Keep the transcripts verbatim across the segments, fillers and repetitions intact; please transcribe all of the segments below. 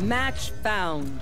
Match found.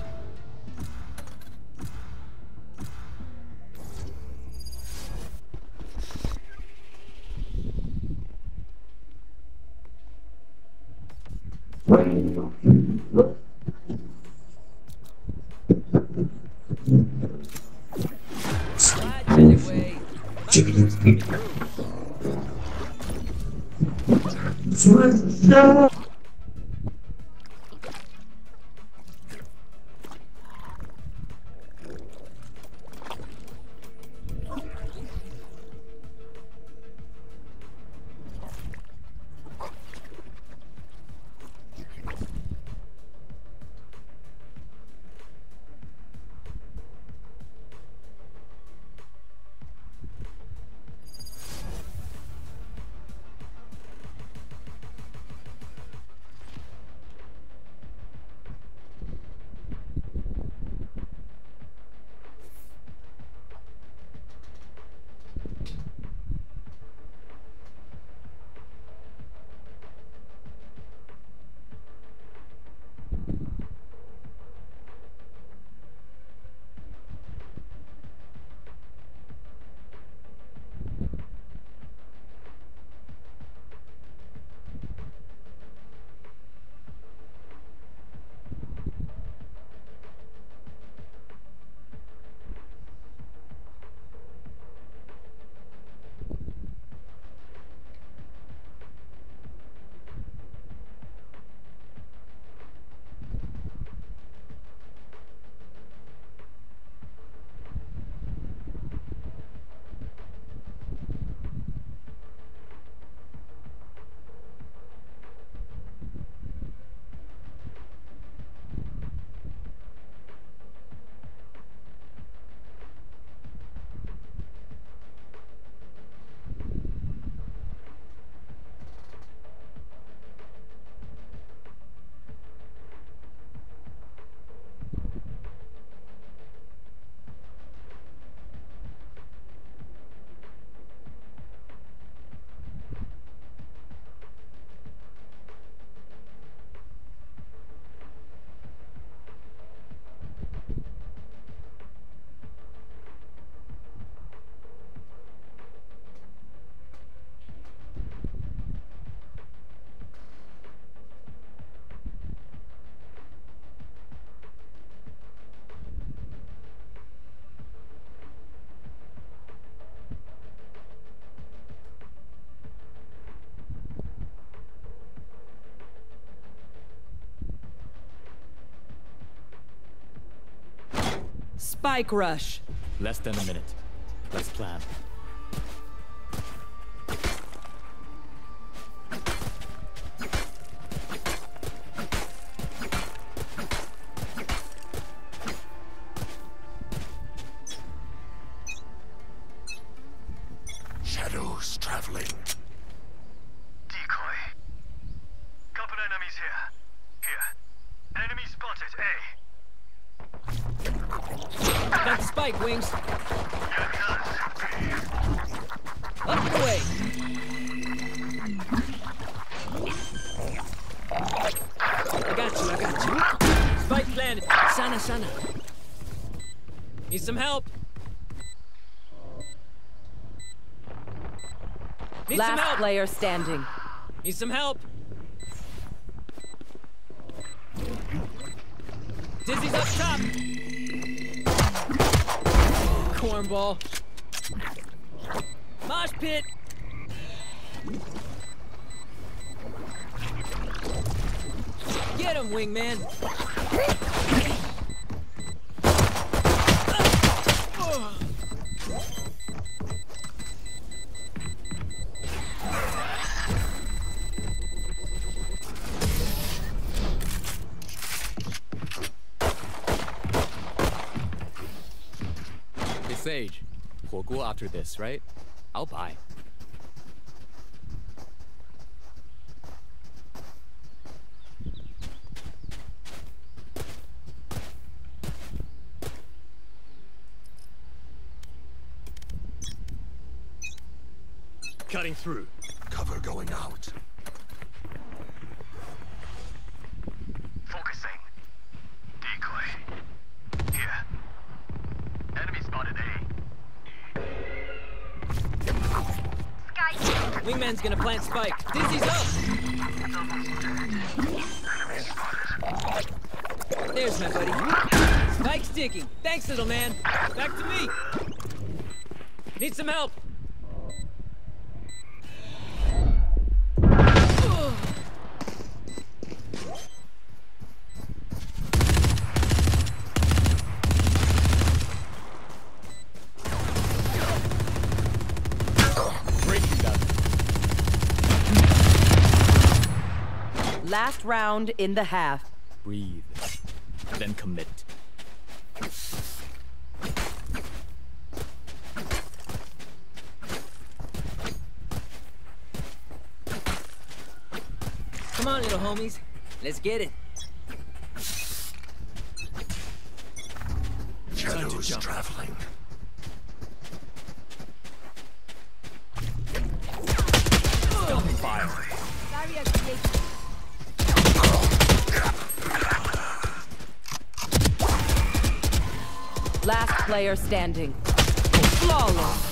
Spike rush. Less than a minute. Let's plan. Shadows traveling. Decoy. Couple enemies here. Here. Enemy spotted. A. Got the spike, Wings. Up and away. I got you, I got you. Spike planted. Sana, Sana. Need some help. Need Last some help. player standing. Need some help. Dizzy's up top. Cornball. Mosh pit. Get him, wingman. Hey Sage, 火锅 after this, right? I'll buy. Cutting through. Cover going out. Focusing. spotted A. Wingman's gonna plant spike. Dizzy's up! There's my buddy. Spike's ticking. Thanks, little man. Back to me. Need some help. Last round in the half. Breathe. Then commit. Come on, little homies. Let's get it. Shadows traveling. Stopping fire. Last player standing. Flawless.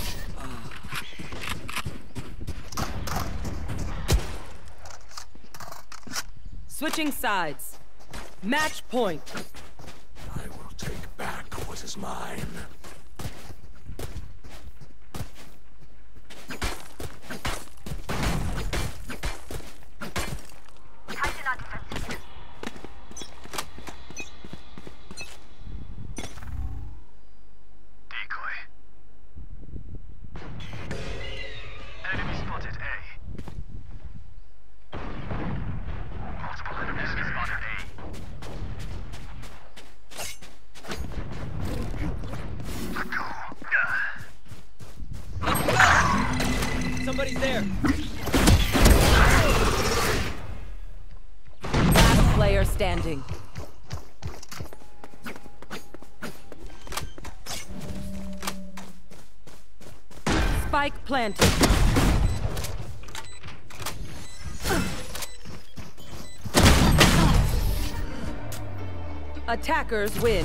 Switching sides. Match point. I will take back what is mine. Somebody's there. Last player standing. Spike planted. Attackers win.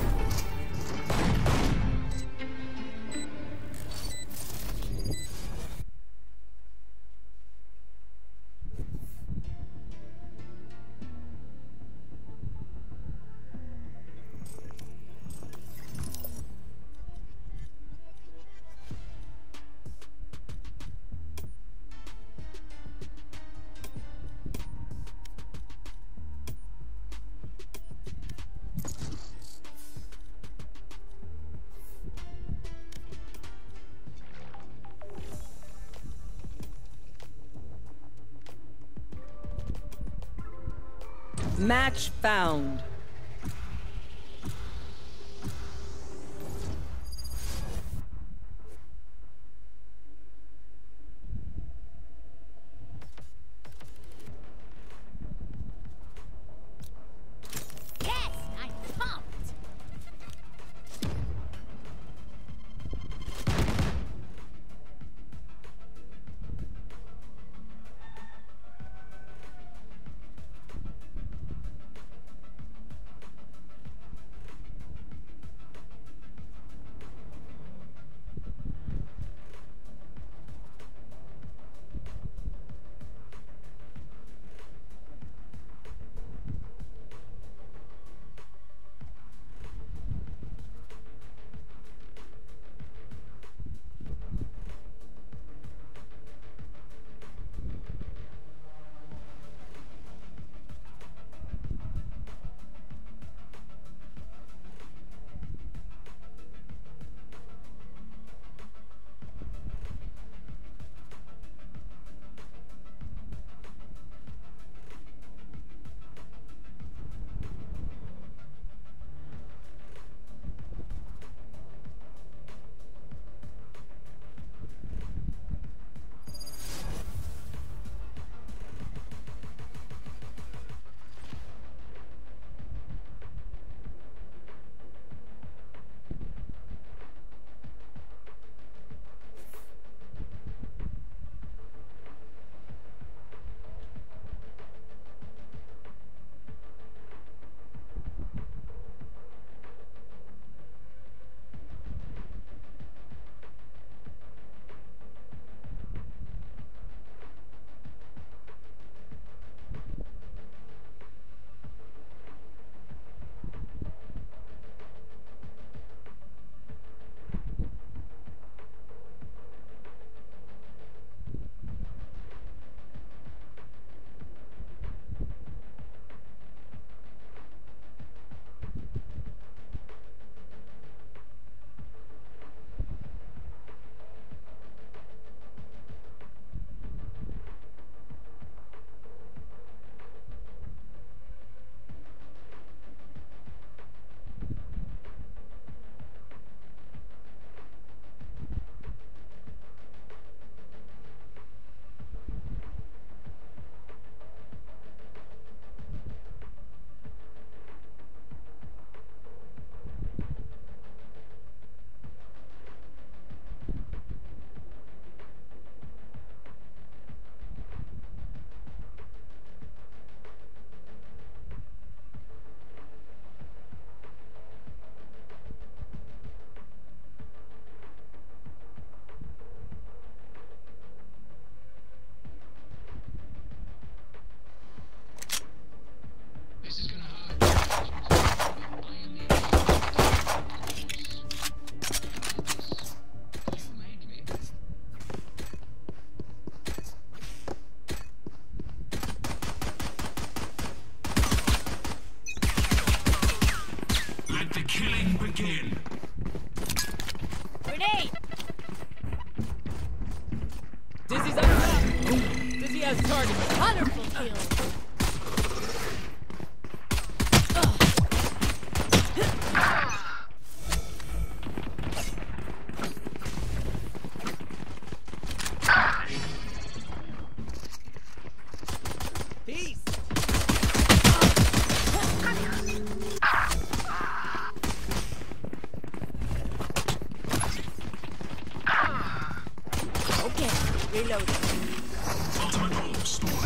Match found. Yes, I'm pumped. has target. Wonderful kill. Peace. Okay, reloading. Ultimate orb story.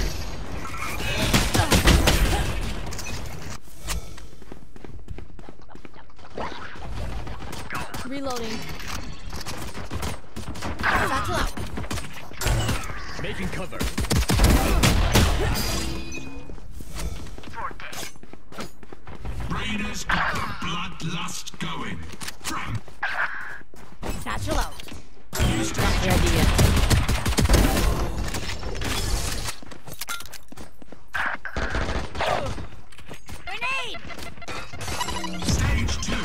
Reloading. Satchel out. Making cover. Raiders got the bloodlust going. Frank. Satchel out. Not ready yet. Grenade! Stage two.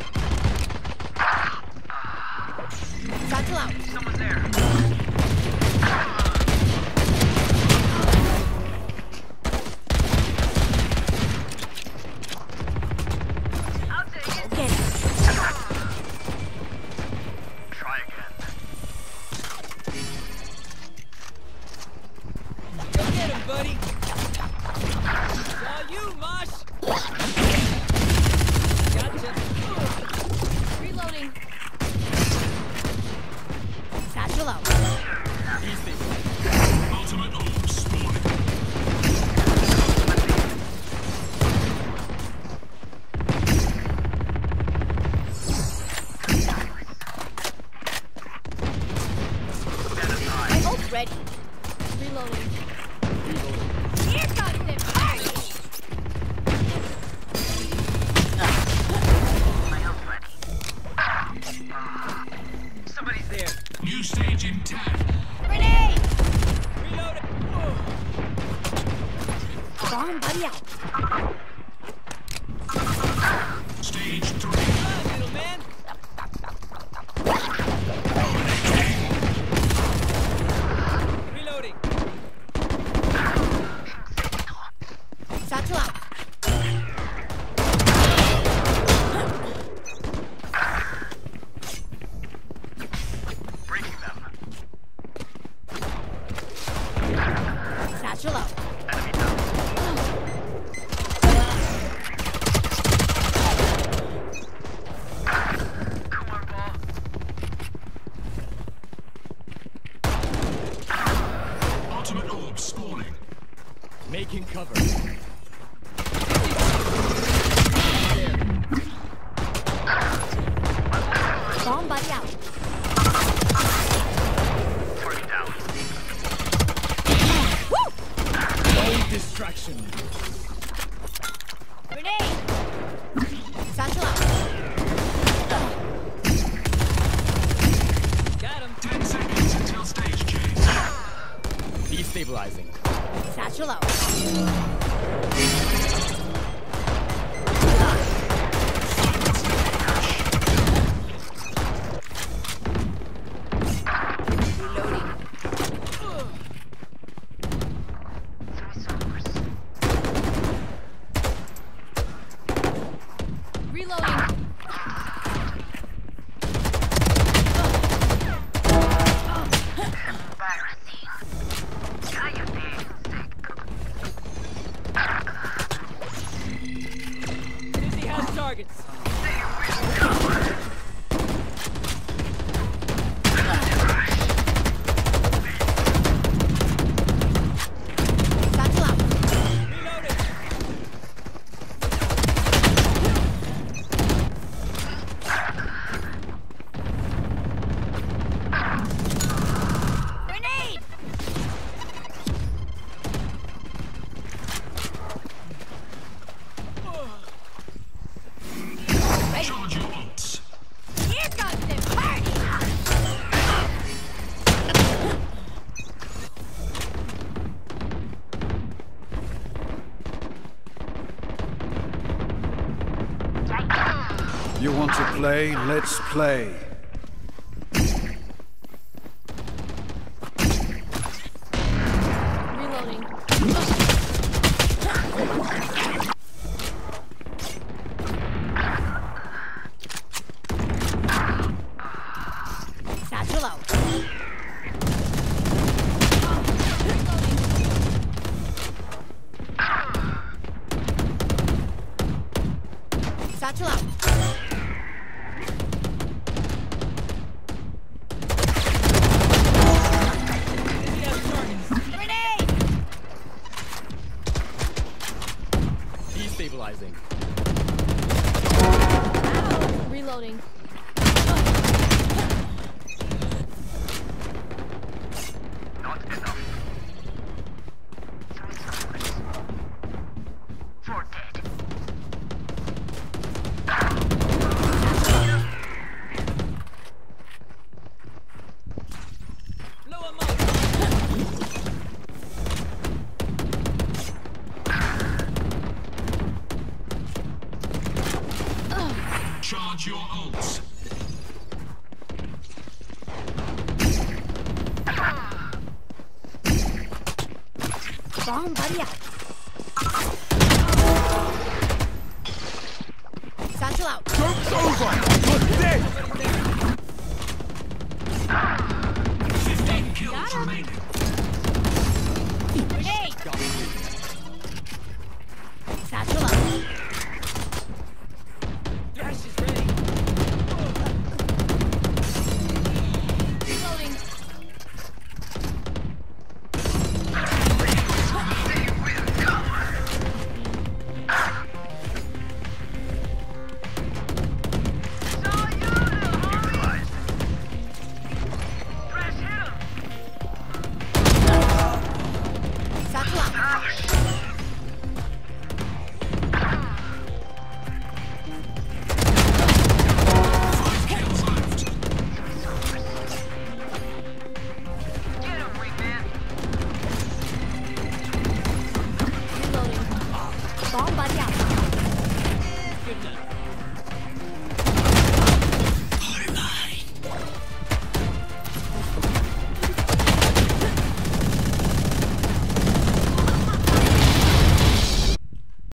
Satchel out. Someone there. I'll take it. Okay. Try again. Go get him, buddy. It's all you, Mosh. Gotcha. Reloading. Satchel out. Easy. Ultimate orb spawning. My ult's ready. Reloading. Here comes the party! My health ready. Somebody's there. New stage in ten. Grenade! Reload it. Bomb buddy out. Stage three. Come on, little man. Reloading. Satchel out. Breaking them. Satchel out. Enemy down. Cooler ball. Ultimate orb spawning. Making cover. Bomb buddy out. Target down. No distraction. Grenade! Satchel out. Got him. Ten seconds until stage change. Destabilizing. Satchel out. Reloading. Reloading. Dizzy has targets. Satchel out. Reloading. Grenade! Ready. Charge your ults. Here comes the party! You want to play? Let's play. Satchel out. Grenade! Destabilizing. Ow. Reloading. Not enough. Three suspects. Four dead. Lower mode. Charge your ults. Bomb buddy out. Satchel out. Joke's over! You're dead! Fifteen kills remaining. Grenade!